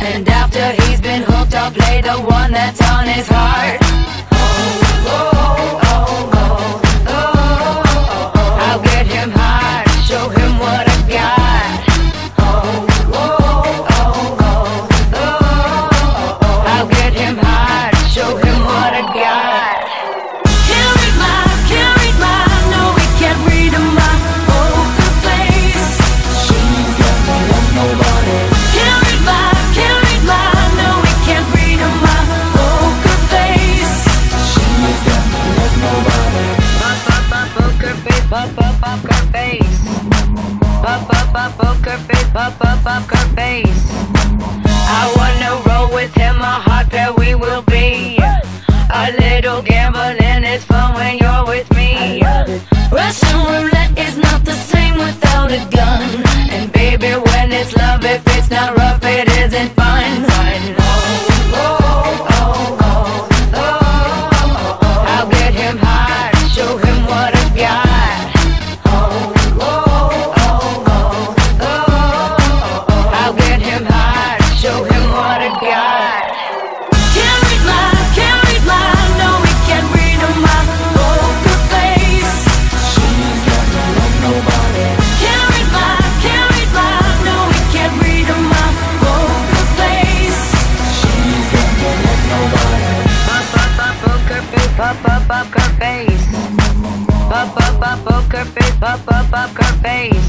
And after he's been hooked, I'll play the one that's on his heart. I'll get him hard, show him what I got. I'll get him hard, show him what I got. Can't read my, no, we can't read my poker face. She's got me like nobody. Can't read my, no, we can't read my poker face. She's got me like nobody. Poker face, poker face. Poker face, poker face. I wanna roll with him, a hot pair we will be. A little gambling is fun when you're with me. Russian roulette is not the same without a gun. And baby, when it's love, if it's not rough, it isn't fun. I'll get him hard, show him what I got. I'll get him hard, show him what I got. Can't read my, no, we can't read my poker face. She's got me like nobody. Can't read my, no, we can't read my poker face. She's got me like nobody. Poker face, poker face. Poker face, poker face.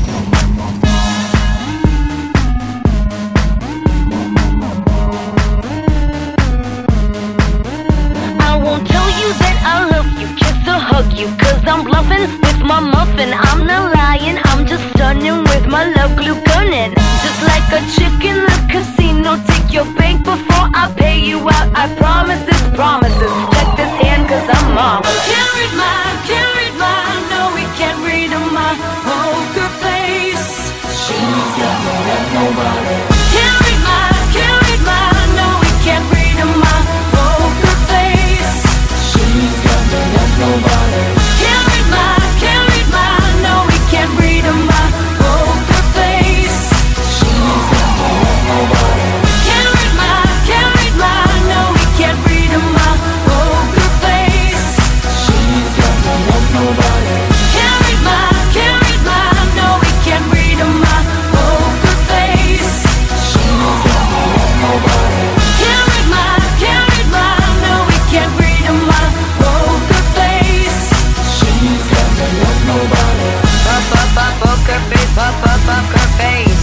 I won't tell you that I love you, kiss or hug you, cause I'm bluffing with my muffin. I'm not lying, I'm just stunning with my love glue gunning. Just like a chick in the casino, take your bank before I pay you out. I promise this, promises. Check this hand cause I'm off. Can't read my, no, we can't read my poker face. She's got me like nobody. Can't read my, no, we can't read my poker face. She's got me like nobody. Can't read my, no, we can't read my poker face. She's got me like nobody. Can't read my, no, we can't read my poker face. She's got me like nobody. Can't read my, no, we can't read my poker face. She's got me like nobody. Can't read my, no, we can't read my poker face. She's got me like nobody. Poker face, poker face.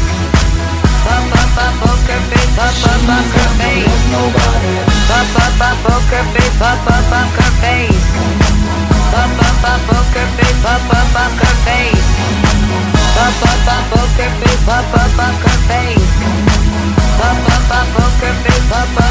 Poker face, poker face. Nobody. Poker face, poker face. Poker face, poker face. Poker face, poker face. Poker face, poker